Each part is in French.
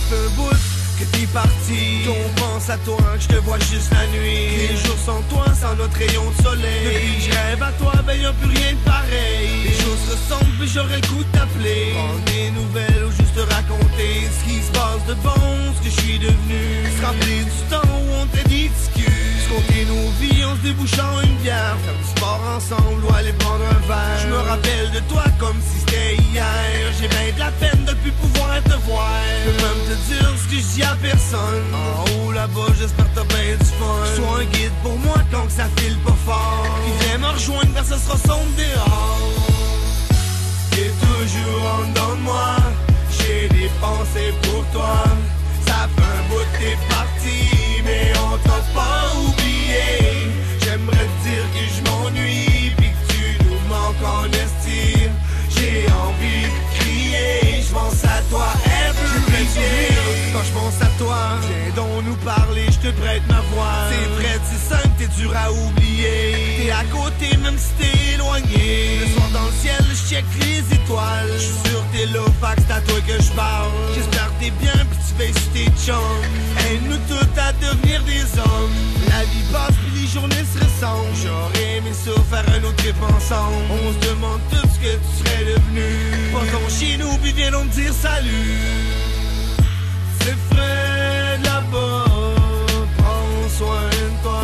fait un bout que t'es parti. On pense à toi, que je te vois juste la nuit. Les jours sans toi, sans notre rayon de soleil. Depuis que je rêve à toi, ben y'a plus rien de pareil. Les choses ressemblent, mais j'aurais le coup de t'appeler. Prendre des nouvelles ou juste te raconter ce qui se passe de bon, ce que je suis devenu. Se rappeler du temps où on t'a dit discute. Compter nos vies en se débouchant une bière. Faire du sport ensemble ou aller prendre un verre. Je me rappelle de toi comme si c'était hier. J'ai bien de la peine de plus pouvoir te voir. Je peux même te dire ce que je dis à personne. En haut là-bas, j'espère t'as bien du fun. Sois un guide pour moi quand que ça file pas fort. Puis viens me rejoindre quand ça sera sombre dehors. T'es toujours en dedans de moi. J'ai des pensées pour toi. Ça fait un bout que t'es parti, mais on t'a pas oublié. J'aimerais te dire que je m'ennuie, puis que tu nous manques en esti. J'ai envie de crier, je pense à toi every day. Quand je pense à toi, viens donc nous parler, je te prête ma voix. C'est vrai, c'est simple, t'es dur à oublier. T'es à côté même si t'es éloigné. Le soir dans le ciel, je check les étoiles. Je suis sûr que t'es là, fait que c'est à toi que je parle. J'espère que t'es bien, puis tu veilles sur tes chums. Aide-nous tous à devenir des hommes. La vie passe, puis les journées se ressemblent. J'aurais aimé ça, faire un autre trip ensemble. On se demande tout ce que tu serais devenu. Passons chez nous, puis viens donc me dire salut. C'est frais là-bas, prends soin de toi.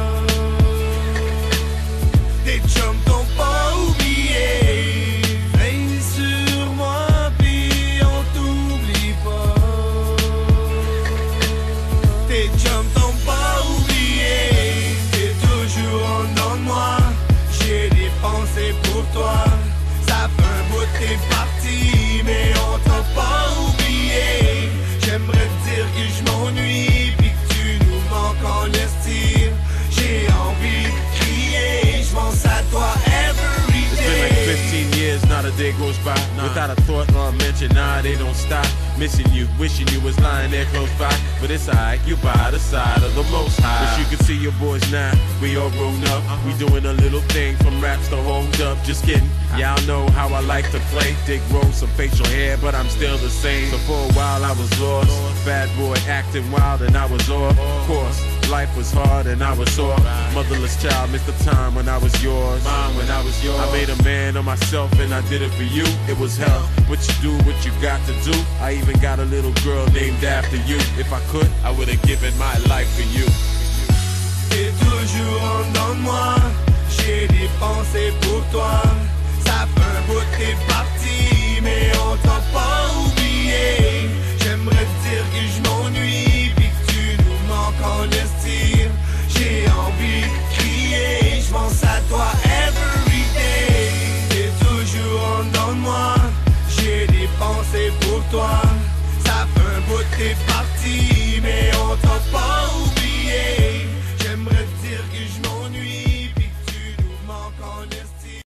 Tes chums t'ont pas oublié. Veille sur moi, puis on t'oublie pas. Tes chums t'ont pas oublié. T'es toujours en dedans de moi. J'ai des pensées pour toi. Ça fait un bout que t'es parti, mais on t'a pas oublié. J'aimerais te dire que je m'ennuie, puis que tu nous manques en esti. J'ai envie de crier, je pense à toi every day. It's been like 15 years, not a day goes by without a thought or a mention. Nah, they don't stop. Missing you, wishing you was lying there close by. But it's alright, you by the side of the most high. But you can see your boys now, we all grown up. We doing a little thing from raps to hold up. Just kidding, y'all know how I like to play. Dick roll, some facial hair, but I'm still the same. So for a while I was lost, bad boy acting wild and I was off course. Life was hard and I was sore. Motherless child, missed the time when I was yours. Mom, when I was yours. I made a man of myself and I did it for you. It was hell, but you do what you got to do. I even got a little girl named after you. If I could, I would have given my life for you. T'es toujours en dedans de moi. J'ai des pensées pour toi. Ça fait un bout que t'es parti, mais on t'a pas oublié. J'aimerais te dire que je m'ennuie, puis que tu nous manques en esti. J'ai envie de crier, je pense à toi every day. T'es toujours en dedans de moi. J'ai des pensées pour toi. Ça fait un bout que t'es parti,